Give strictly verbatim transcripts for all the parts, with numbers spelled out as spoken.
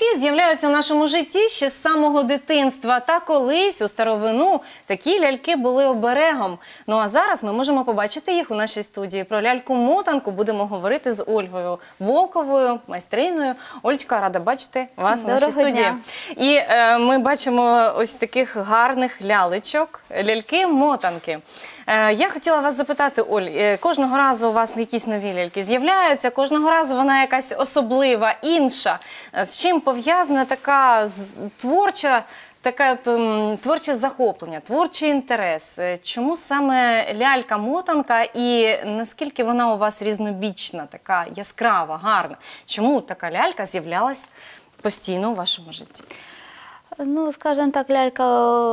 Ляльки з'являються в нашому житті ще з самого дитинства. Та колись у старовину такі ляльки були оберегом. Ну а зараз ми можемо побачити їх у нашій студії. Про ляльку-мотанку будемо говорити з Ольгою Волковою, майстриною. Олечка, рада бачити вас Доброго в нашій студії. дня. І е, ми бачимо ось таких гарних лялечок, ляльки-мотанки. Е, я хотіла вас запитати, Оль, е, кожного разу у вас якісь нові ляльки з'являються, кожного разу вона якась особлива, інша. Е, з чим пов'язана така з- творча, таке от, м, творче захоплення, творчий інтерес? Е, Чому саме лялька-мотанка і наскільки вона у вас різнобічна, така яскрава, гарна? Чому така лялька з'являлась постійно у вашому житті? Ну, скажімо так, лялька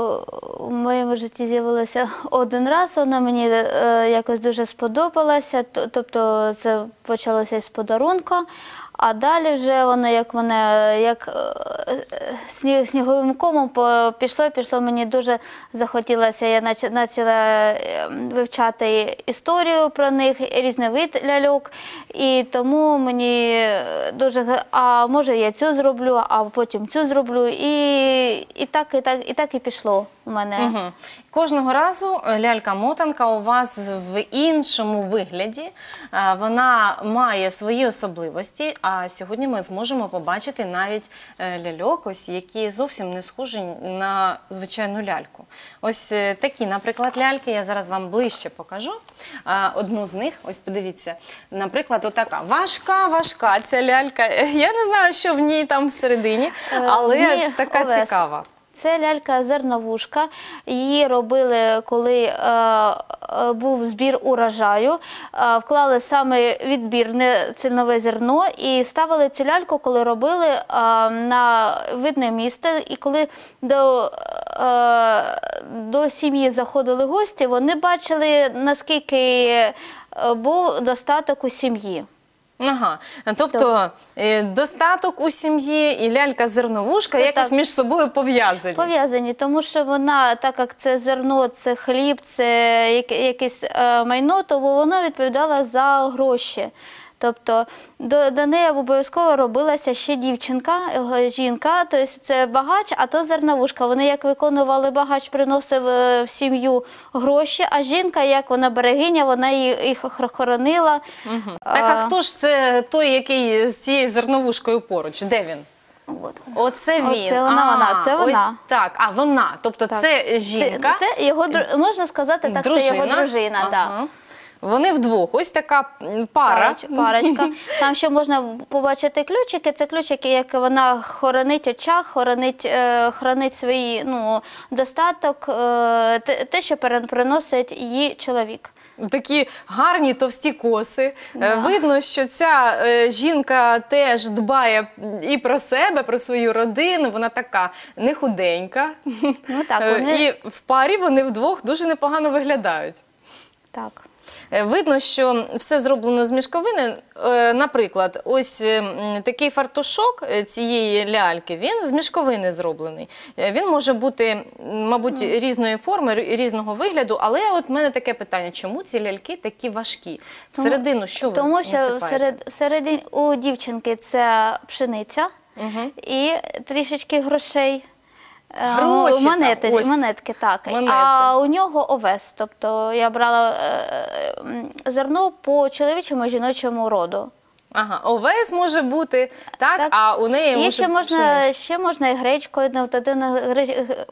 у моєму житті з'явилася один раз, вона мені е, якось дуже сподобалася, т- тобто це почалося із подарунка, а далі вже воно як мене, як е, е, сні- сніговим комом по- пішло, пішло, мені дуже захотілося, я нач- почала е, вивчати історію про них, різний вид ляльок, і тому мені дуже, г- а може я цю зроблю, а потім цю зроблю, і, і, так, і, так, і так і пішло у мене. Угу. Кожного разу лялька-мотанка у вас в іншому вигляді. Е, Вона має свої особливості, а сьогодні ми зможемо побачити навіть е, ляльок, ось, які зовсім не схожі на звичайну ляльку. Ось е, такі, наприклад, ляльки, я зараз вам ближче покажу. Е, Одну з них, ось подивіться, наприклад, отака важка, важка ця лялька. Я не знаю, що в ній там всередині, але Ні, така Олесь. цікава. Це лялька-зерновушка. Її робили, коли е, е, був збір урожаю. Е, вклали саме відбірне цільнове зерно і ставили цю ляльку, коли робили е, на видне місце. І коли до, е, до сім'ї заходили гості, вони бачили, наскільки е, був достаток у сім'ї. Ага, тобто е, достаток у сім'ї і лялька-зерновушка Це якось так. між собою пов'язані. Пов'язані, тому що вона, так як це зерно, це хліб, це яке- якесь е, майно, то воно відповідало за гроші. Тобто до, до неї обов'язково робилася ще дівчинка, е, жінка, тобто це багач, а то зерновушка. Вони як виконували багач, приносив е, в сім'ю гроші, а жінка, як вона берегиня, вона їх, їх хоронила. Мгм. Так, а хто ж це той, який з цією зерновушкою поруч? Де він? От. Оце він. Оце вона, а, вона, це вона. Ось так, а вона, тобто Так. це жінка, Це, це його, дру- можна сказати, так, це його дружина. Ага. Да. Вони вдвох, ось така м, пара. Пароч- Парочка. Там ще можна побачити ключики. Це ключики, як вона хоронить очах, хоронить, е, хранить свій ну, достаток, е, те, те, що перен- приносить її чоловік. Такі гарні товсті коси. Е, Да. Видно, що ця е, жінка теж дбає і про себе, про свою родину. Вона така не худенька. Ну так, Е, вони- І в парі вони вдвох дуже непогано виглядають. Так. Е, Видно, що все зроблено з мішковини. Е, Наприклад, ось е, м, такий фартушок е, цієї ляльки, він з мішковини зроблений. Е, Він може бути, м, мабуть, різної форми, рі- різного вигляду, але от в мене таке питання, чому ці ляльки такі важкі? Всередину що ви Тому що насипаєте? серед, середин, у дівчинки це пшениця Мгм. і трішечки грошей. Е, Гроші там, монети, ось. монетки, так. Монети. А у нього овес. Тобто я брала е, м, зерно по чоловічому і жіночому роду. Ага, овес може бути, так, Так. а у неї І може ще можна, пшениця. ще можна і гречкою, ну, тоді на греч- г-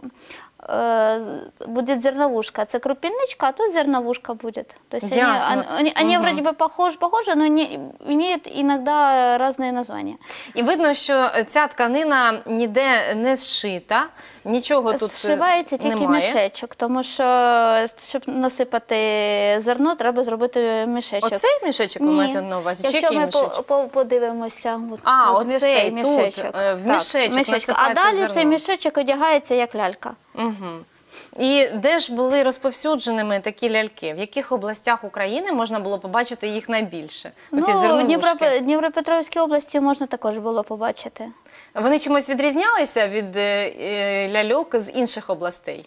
е, буде зерновушка. Це крупиничка, а тут зерновушка будет. То есть они, Ясно. они, они, они Мгм. вроде бы похожи, похожи, но не, имеют иногда разные названия. І видно, що ця тканина ніде не зшита, нічого тут е, Зшивається тільки немає. мішечок, тому що, щоб насипати зерно, треба зробити мішечок. Оцей мішечок ви Ні. маєте на увазі? Чи Якщо який ми мішечок? по, по, подивимося, от, А, от оцей мішечок, тут, мішечок. е, в Так, мішечок А насипається далі зерно. цей мішечок одягається як лялька. Угу. І де ж були розповсюдженими такі ляльки? В яких областях України можна було побачити їх найбільше? Оці Ну, в зерновушки. Дніпро, Дніпропетровській області можна також було побачити. Вони чимось відрізнялися від е, е, ляльок з інших областей?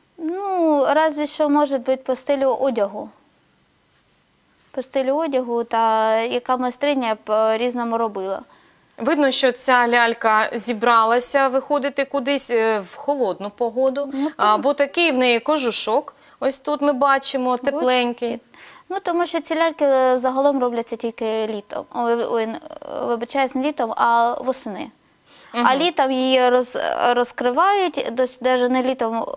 Ну, разве що, може бути, по стилю одягу. По стилю одягу, та яка майстриня по-різному робила. Видно, що ця лялька зібралася виходити кудись е, в холодну погоду, а, бо такий в неї кожушок. Ось тут ми бачимо, тепленький. Ну, тому що ці ляльки е, загалом робляться тільки літом. Ой, ой, е, вибачаюсь, не літом, а восени. А літом її роз, розкривають, дос- навіть не літом, е,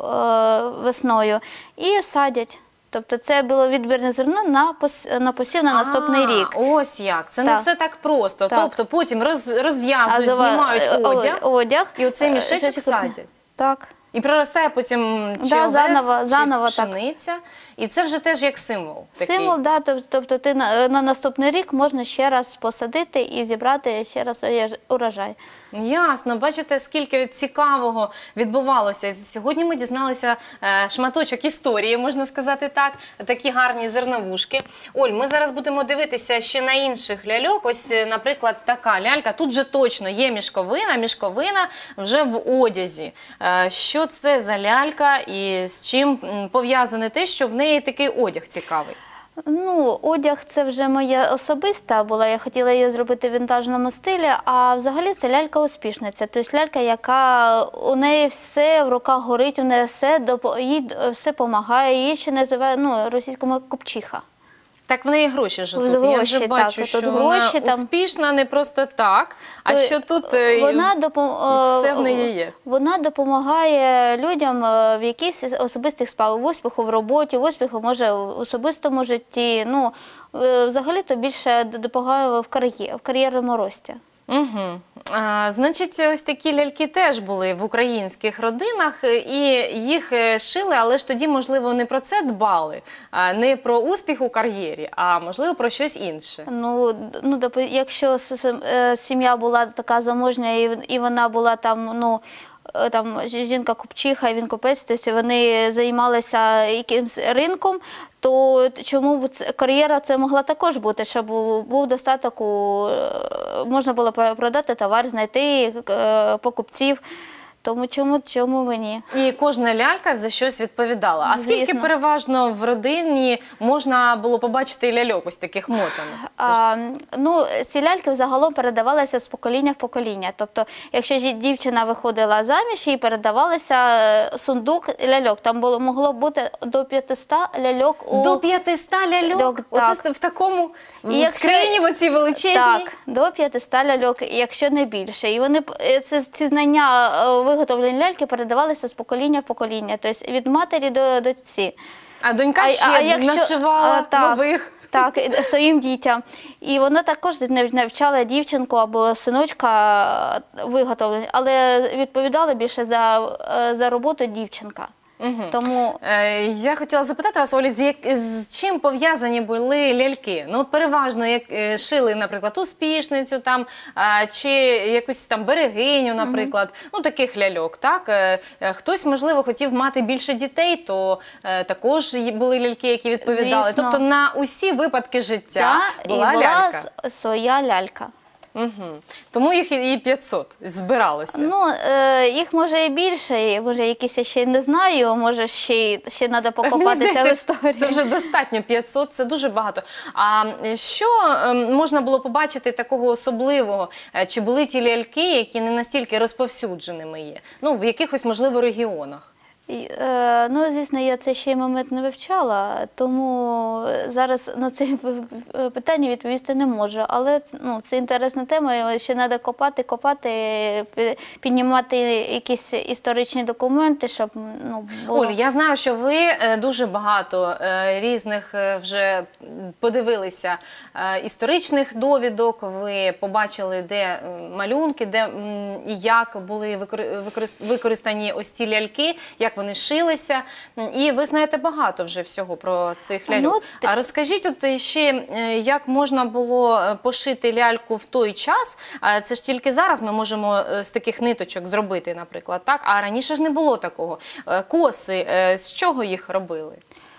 весною, і садять. Тобто це було відбірне зерно на, пос, на посів на наступний А, рік. Ось як. Це не Так. все так просто. Так. Тобто потім роз, розв'язують, Азова- знімають е, о- одяг, одяг і оцей е, мішечок мішечок садять. Так. І проростає потім чи Да, овес, заново, чи заново, так. пшениця. І це вже теж як символ. Такий. Символ, да, тоб- тобто ти на, на наступний рік можна ще раз посадити і зібрати ще раз уяж- урожай. Ясно, бачите, скільки цікавого відбувалося. Сьогодні ми дізналися е, шматочок історії, можна сказати так, такі гарні зерновушки. Оль, ми зараз будемо дивитися ще на інших ляльок. Ось, е, наприклад, така лялька. Тут же точно є мішковина, мішковина вже в одязі. Е, що це за лялька і з чим м, пов'язане те, що в неї такий одяг цікавий? Ну, одяг це вже моя особиста була. Я хотіла її зробити в вінтажному стилі, а взагалі це лялька-успішниця. Тобто лялька, яка у неї все в руках горить, у неї все, допо- їй все допомагає. Її ще називають, ну, російському купчиха. Так в неї гроші ж тут. Гроші, Я вже так, бачу, тут що гроші, вона там- успішна не просто так, а То що тут е, вона допом- і все в неї є. Вона допомагає людям е, в якихось особистих справах, в успіху в роботі, в успіху, може, в особистому житті. Ну, е, взагалі-то більше допомагає в кар'єрі, в кар'єрному рості. Угу. А, значить, ось такі ляльки теж були в українських родинах, і їх е, шили, але ж тоді, можливо, не про це дбали, а не про успіх у кар'єрі, а, можливо, про щось інше. Ну, д- ну доп- якщо с- с- е, сім'я була така заможня і, і вона була там, ну, е, там жінка купчиха, і він купець, тобто вони займалися якимсь ринком, то чому б це- кар'єра це могла також бути, щоб був був достаток, у, е, можна було по- продати товар, знайти е, покупців. Тому чому, чому ви ні? І кожна лялька за щось відповідала. А скільки Звісно. переважно в родині можна було побачити ляльок ось таких мотаних? А, ну, ці ляльки взагалом передавалися з покоління в покоління. Тобто, якщо жі- дівчина виходила заміж, їй передавалися е, сундук ляльок. Там було, могло бути до п'ятисот ляльок у... До п'ятисот ляльок? Так. Оце в такому в І якщо- скрині в оцій величезній? Так, до п'ятисот ляльок, якщо не більше. І вони, п- е, це, ці знання е, виготовлення ляльки передавалися з покоління в покоління, тобто від матері до дочці. А донька А- ще а якщо- нашивала а, так. нових. Так, і своїм дітям. І вона також нав- навчала дівчинку або синочка е, виготовленню, але відповідала більше за, е, за роботу дівчинка. Тому Е, Я хотіла запитати вас, Олі, з, як, з чим пов'язані були ляльки? Ну, переважно як е, шили, наприклад, успішницю там, а, чи якусь там берегиню, наприклад, ну таких ляльок, так? Е, е, Хтось, можливо, хотів мати більше дітей, то е, також є- були ляльки, які відповідали. Звісно. Тобто на усі випадки життя ця була і лялька. була с- своя лялька. Угу. Тому їх і і п'ятсот збиралося. Ну, е, їх може і більше, і може якісь я ще й не знаю, може ще, й- ще треба Мені покопатися в здається, історії. Це вже достатньо, п'ятсот, це дуже багато. А що ем, можна було побачити такого особливого? Е, Чи були ті ляльки, які не настільки розповсюдженими є? Ну, в якихось, можливо, регіонах? І, е, ну, звісно, я цей ще й момент не вивчала, тому зараз на це п- питання відповісти не можу. Але ну, це інтересна тема, і ще треба копати, копати, пі- піднімати якісь історичні документи, щоб ну, було... Оль, я знаю, що ви е, дуже багато е, різних е, вже подивилися е, історичних довідок, ви побачили, де е, малюнки, де м, і як були викори- використ- використані ось ці ляльки, як вони шилися. М, І ви знаєте багато вже всього про цих ляльок. Ну, ти- А розкажіть от ще, е, як можна було е, пошити ляльку в той час? А це ж тільки зараз ми можемо е, з таких ниточок зробити, наприклад, так? А раніше ж не було такого. Е, Коси, е, з чого їх робили?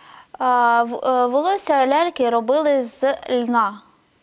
А, в- е, волосся ляльки робили з льна.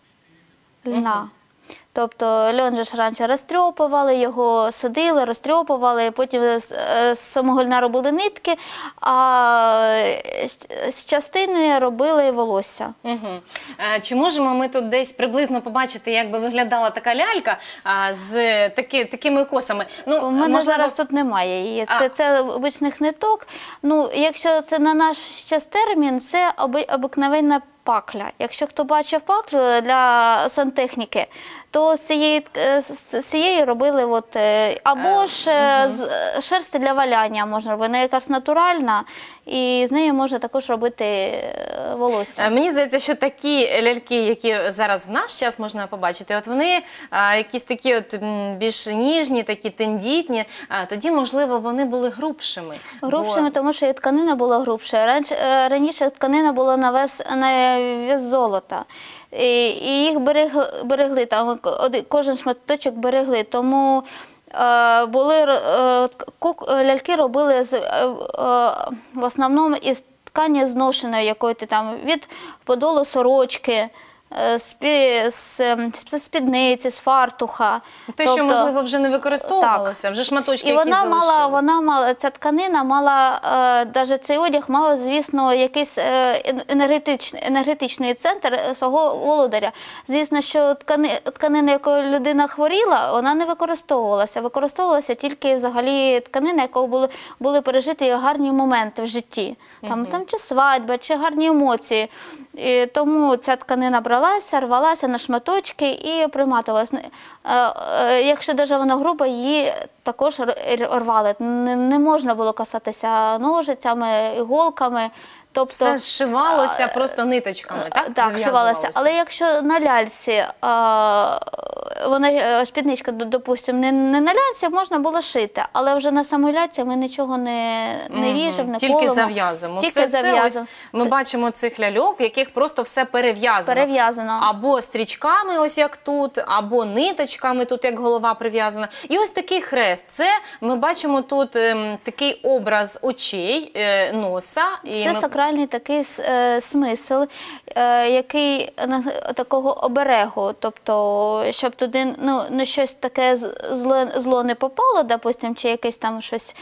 Льна. Тобто льон же ж раніше розтрьопували, його садили, розтрьопували, потім з, е, з самого льна робили нитки, а з частини робили волосся. Угу. Чи можемо ми тут десь приблизно побачити, як би виглядала така лялька а, з таки, такими косами? Ну, У мене можливо... зараз тут немає її. А. Це, це обичних ниток. Ну, якщо це на наш час термін, це оби, обикновенна пакля. Якщо хто бачив паклю для сантехніки, то з цієї, з цієї робили от, або ж е, угу. з шерсті для валяння можна робити, вона якась натуральна, і з нею можна також робити волосся. Мені здається, що такі ляльки, які зараз в наш час можна побачити, от вони а, якісь такі от більш ніжні, такі тендітні, а, тоді, можливо, вони були грубшими. Грубшими, бо... тому що і тканина була грубша. Раніше, раніше тканина була на вес, на вес золота. І, і їх берегли, берегли, там кожен шматочок берегли, тому е, були, е, ляльки робили з, е, е, в основному із ткані зношеної, якої ти там від подолу сорочки, з спідниці, з фартуха. Те, тобто, що, можливо, вже не використовувалося, так. вже шматочки, і які вона залишилися. мала, вона мала, ця тканина мала, навіть цей одяг мав, звісно, якийсь енергетичний, енергетичний центр свого володаря. Звісно, що ткани, тканина, якою людина хворіла, вона не використовувалася. Використовувалася тільки взагалі тканина, якою були, були пережиті гарні моменти в житті. Там, угу. там чи свадьба, чи гарні емоції. І тому ця тканина бралася, рвалася на шматочки і приматувалася. Якщо навіть вона груба, її також рвали. Не можна було касатися ножицями, іголками. Тобто, все зшивалося просто ниточками, так? Так, зшивалося. Але якщо на ляльці, а, вона, спідничка, допустимо, не, не на ляльці, можна було шити. Але вже на самій ляльці ми нічого не, не mm-hmm. ріжемо, не Тільки колемо. зав'язуємо. Тільки все зав'язуємо. Це ось ми це... бачимо цих ляльок, в яких просто все перев'язано. Перев'язано. Або стрічками, ось як тут, або ниточками, тут як голова прив'язана. І ось такий хрест. Це ми бачимо тут ем, такий образ очей, е, носа. І це ми... сакральний такий е, смисл, е, який на такого оберегу, тобто, щоб туди ну, не щось таке зло, зло не попало, допустим, чи якесь там щось.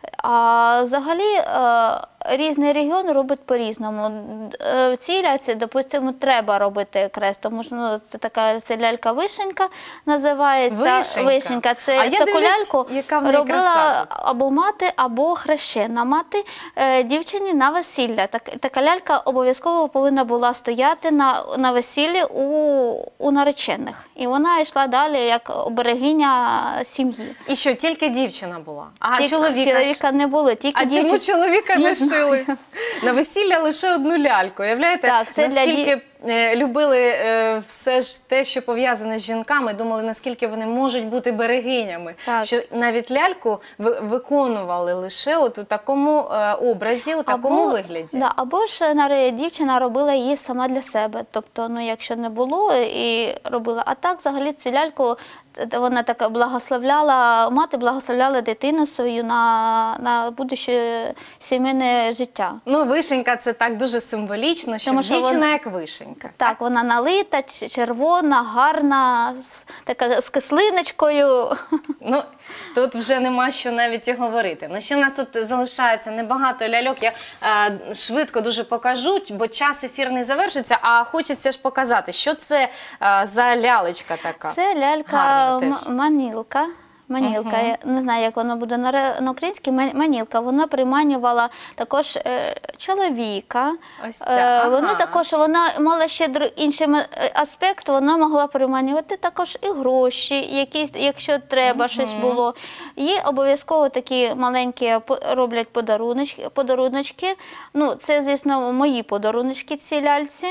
А взагалі е, різний регіон робить по-різному. Е, в цій ляльці, допустимо, треба робити хрест, тому що ну, це така це лялька-вишенька називається. Вишенька. Вишенька. Це а таку дивлюсь, ляльку робила краса або мати, або хрещена мати е, дівчині на весілля. Так, така лялька обов'язково повинна була стояти на, на весіллі у, у наречених. І вона йшла далі як оберегиня сім'ї. І що, тільки дівчина була? А тільки чоловіка? Чоловіка не було, тільки А дівчина. чому чоловіка не шили? На весілля лише одну ляльку. Уявляєте, так, це наскільки для... любили е, все ж те, що пов'язане з жінками, думали, наскільки вони можуть бути берегинями. Так. Що навіть ляльку виконували лише от у такому е, образі, у такому або, вигляді. Да, або ж дівчина робила її сама для себе. Тобто, ну, якщо не було, і робила. А так, взагалі, цю ляльку вона так благословляла, мати благословляла дитину свою на, на будуще сімейне життя. Ну, вишенька – це так дуже символічно, що, що дівчина вона, як вишенька. Так, вона налита, червона, гарна, така з кислиночкою. Ну, тут вже нема що навіть і говорити. Ну, ще в нас тут залишається небагато ляльок. Я е, швидко дуже покажу, бо час ефірний завершиться, а хочеться ж показати, що це е, за лялечка така. Це лялька манілка. Манілка, uh-huh. я не знаю, як воно буде на, на українській, манілка, вона приманювала також е, чоловіка. Ось це, ага. е, вона також, вона мала ще друг, інший аспект, вона могла приманювати також і гроші, якісь, якщо треба, uh-huh. щось було. Їй обов'язково такі маленькі роблять подаруночки, подаруночки. Ну, це, звісно, мої подаруночки цій ляльці.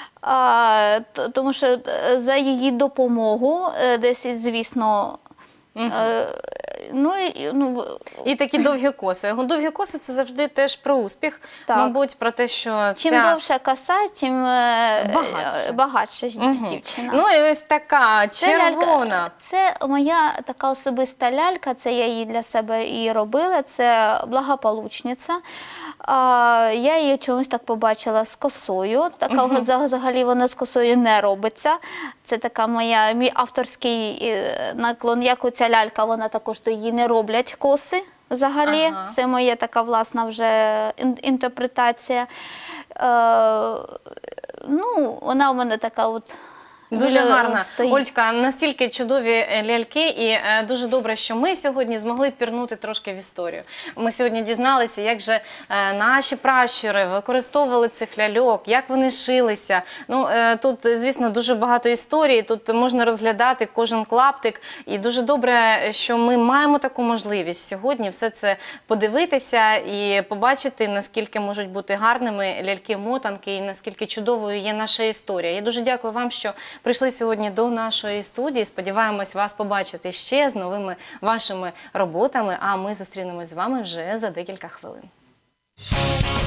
А, тому що за її допомогу десь, звісно, Угу. Е, ну, і, ну, і такі довгі коси. Довгі коси – це завжди теж про успіх, так. Мабуть, про те, що чим ця... довша коса, тим багатша, багатша угу. дівчина. Ну і ось така червона. Це, лялька, це моя така особиста лялька, це я її для себе і робила, це благополучниця. А, я її чомусь так побачила з косою, така угу. взагалі вона з косою не робиться. Це така моя, мій авторський наклон, як оця лялька, вона також то її не роблять коси. взагалі. Ага. Це моя така власна вже ін- інтерпретація. Е, ну, вона у мене така от Дуже біля- гарна. стоїть. Ольчка, настільки чудові е, ляльки, і е, дуже добре, що ми сьогодні змогли пірнути трошки в історію. Ми сьогодні дізналися, як же е, наші пращури використовували цих ляльок, як вони шилися. Ну, е, тут, звісно, дуже багато історій, тут можна розглядати кожен клаптик. І дуже добре, що ми маємо таку можливість сьогодні все це подивитися і побачити, наскільки можуть бути гарними ляльки-мотанки і наскільки чудовою є наша історія. Я дуже дякую вам, що прийшли сьогодні до нашої студії. Сподіваємось вас побачити ще з новими вашими роботами, а ми зустрінемось з вами вже за декілька хвилин.